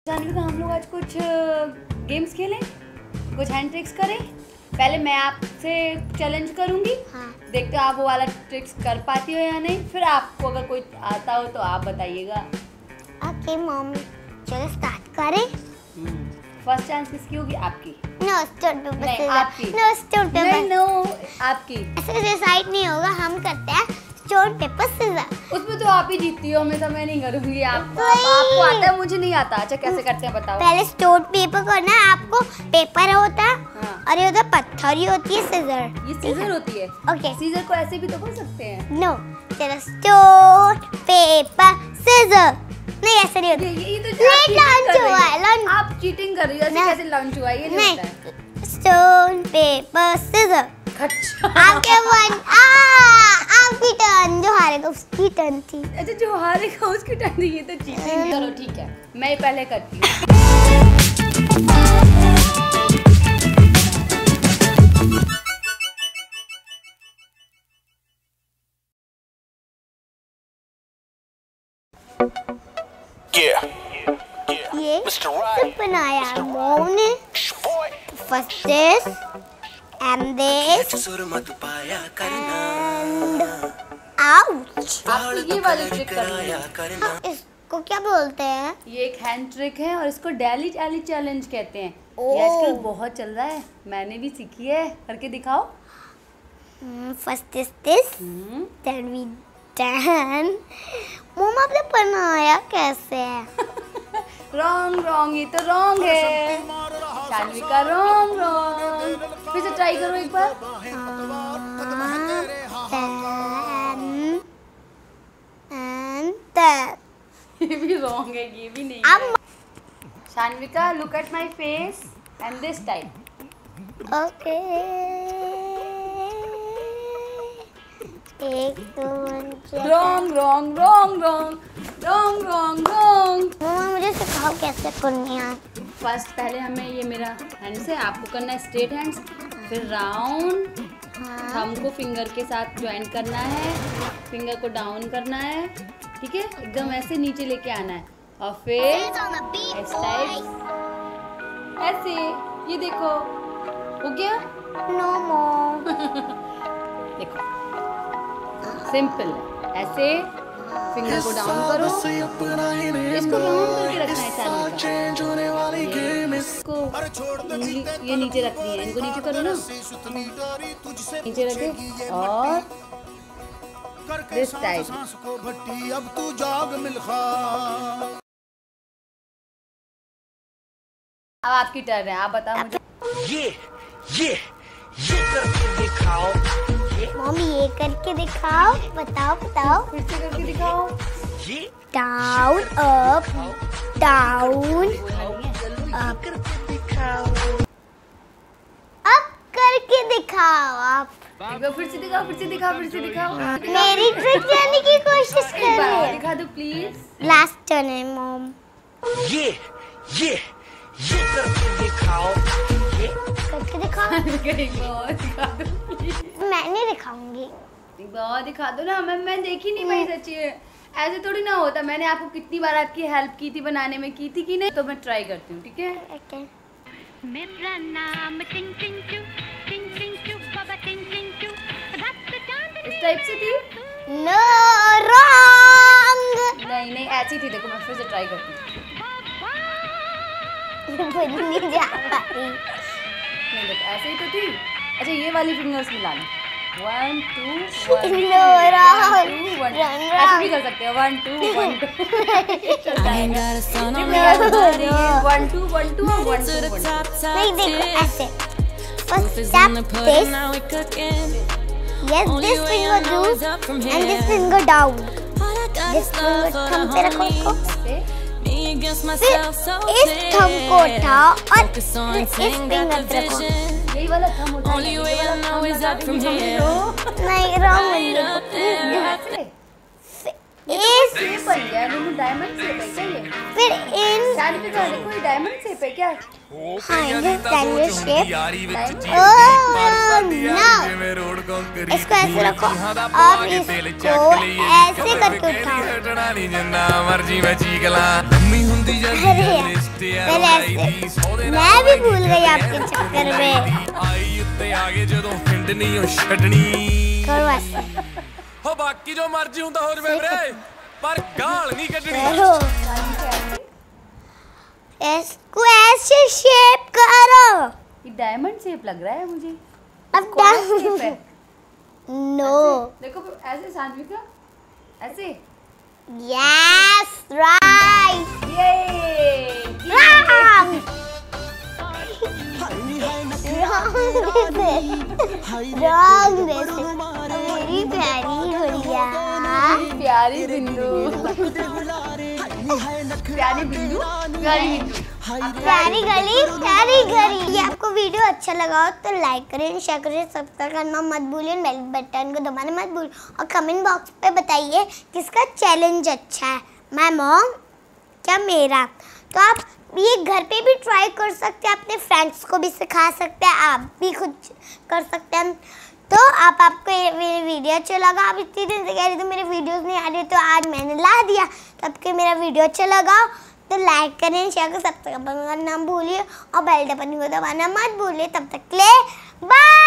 सानविका, हम लोग आज कुछ गेम्स खेलें, कुछ हैंड ट्रिक्स करें। पहले मैं आपसे चैलेंज करूंगी, हाँ। देखते हो आप वो वाला ट्रिक्स कर पाती हो या नहीं। फिर आपको अगर कोई आता हो तो आप बताइएगा। ओके मम्मी, चलो स्टार्ट करें। फर्स्ट चांस किसकी होगी? आपकी। नो स्टोन पेपर नहीं, आपकी। नो स्टोन पेपर नहीं, नो आपकी। ऐसे डिसाइड नहीं होगा, हम करते हैं स्टोन पेपर सीजर। उसमें तो आप ही जीतती हो, हमेशा मैं नहीं करूंगी। आपको आता है, मुझे नहीं आता। अच्छा कैसे करते हैं बताओ। पहले स्टोन पेपर करना है आपको। पेपर होता है, हाँ। और ये होता है पत्थर, ये होती है सीजर। ये सीजर होती है? ओके। सीजर को ऐसे भी तो कर सकते हैं। नो, चलो स्टोन पेपर सीजर। नहीं ऐसे नहीं होता। ये तो लंच हुआ है, लंच। आप चीटिंग कर रही हो। ऐसे कैसे लंच हुआ? ये नहीं होता है। Stone paper scissor. अच्छा, आपके वन आपकी टर्न। जो हारेगा उसकी टर्न थी। अच्छा, जो हारेगा उसकी टर्न थी। ये तो चीटिंग। चलो ठीक है, मैं पहले करती हूँ। ये सब बनाया मॉम ने। First this and this and ouch. ये वाली ट्रिक करनी है। इसको क्या बोलते हैं? ये एक हैंड ट्रिक है और इसको डेली एली चैलेंज कहते हैं। ये आजकल बहुत चल रहा है, मैंने भी सीखी है। करके दिखाओ। First this then we done. Mumma आपने बनाया कैसे है? रॉन्ग रॉन्ग, ये तो रॉन्ग है। Sanvika wrong wrong. फिर से ट्राई करो एक बार। ये भी रॉन्ग है, ये भी नहीं है। Sanvika, look at my face and this time. Okay, एक दो wrong wrong wrong wrong wrong wrong wrong. Mumma मुझे सिखाओ कैसे करनी है। फर्स्ट पहले हमें ये मेरा हैंड से आपको करना है स्ट्रेट हैंड्स, फिर राउंड। थंब को फिंगर के साथ ज्वाइन करना है, फिंगर को डाउन करना है, ठीक है, एकदम ऐसे नीचे लेके आना है। और फिर इस टाइप ऐसे। ये देखो, हो गया? No more. देखो सिंपल ऐसे। फिंगर को डाउन करो, इसको राउंड करके रखना है। इसको ये नीचे रखनी है। इनको नीचे करो ना, नीचे रखे और दिस टाइप। अब आपकी टर्न है, आप बताओ मुझे। ये करके दिखाओ। मम्मी ये करके दिखाओ। बताओ बताओ। फिर से करके दिखाओ। Down up down up. अब करके दिखाओ आप। फिर से दिखाओ, फिर से दिखाओ, फिर से दिखाओ। मेरी ट्रिक जानने की कोशिश करो। दिखा दो प्लीज। लास्ट टर्न है मॉम। ये करके दिखाओ। करके दिखाओ। दिखा दो प्लीज। मैं नहीं दिखाऊंगी। एक बार दिखा दो ना। मैं देखी नहीं पाई सच्ची। ऐसे थोड़ी ना होता। मैंने आपको कितनी बार आपकी हेल्प की थी, बनाने में की थी कि नहीं। तो मैं ट्राई करती हूँ, ठीक है? ओके। मेरा नाम टिंग टिंग चू, टिंग टिंग चू, बाबा टिंग टिंग चू। इस टाइप से थी? No, wrong. नहीं नहीं, ऐसी थी। देखो मैं फिर से ट्राई करती हूँ। नहीं जा पाई। नहीं देखो, ऐसे ही तो थी। अच्छा, ये वाली फिंगर्स मिला लो। 1 2 1 नो, रॉन्ग। 1 ऐसे भी कर सकते हो। 1 2 1 2 1 2 1 2 और 1 2 1 2। नहीं देखो ऐसे। First tap this. Yes, this finger do and this finger down. This finger thumb पे रखो इसको। फिर इस थंब को उठाओ और इस फिंगर पे रखो। यही वाला थंब उठाओ। नहीं, रॉन्ग। इस बन गया। डायमंड शेप है क्या ये? फिर इन सानविका देखो, ये डायमंड शेप है क्या? हाँ, ये ट्रायंगल शेप। ओह नो, इसको ऐसे रखो और इसको ऐसे करके उठाओ। अरे पहले ऐसे मैं भी भूल गई आपके चक्कर में। करो ऐसे। हो बाकी जो मर्जी हुंदा हो जवे वीरे, पर गाल नहीं कड्डनी। इसको ऐसे शेप करो। ये डायमंड शेप लग रहा है मुझे। अब शेप है। नो देखो ऐसे सान्विका, ऐसे। Yes right. ये रॉन्ग मेरी प्यारी गुड़िया, प्यारी बिंदु, प्यारी बिंदु, प्यारी बिंदु, प्यारी गली, प्यारी गली। ये आपको वीडियो अच्छा लगा हो तो लाइक करें, शेयर करें, सब्सक्राइब करना मत भूलिए, बेल बटन को दबाना मत भूलिए और कमेंट बॉक्स पे बताइए किसका चैलेंज अच्छा है, माय मॉम क्या मेरा। तो आप ये घर पे भी ट्राई कर सकते हैं, अपने फ्रेंड्स को भी सिखा सकते हैं, आप भी खुद कर सकते हैं। तो आपको ये वीडियो अच्छा लगा, आप इतनी दिन से कह रहे थे मेरे वीडियोस नहीं आ रहे, तो आज मैंने ला दिया। तो आपको मेरा वीडियो अच्छा लगा तो लाइक करें, शेयर करें, सब्सक्राइब करना ना भूलिए और बेल बटन को दबाना मत भूलिए। तब तक के लिए बाय।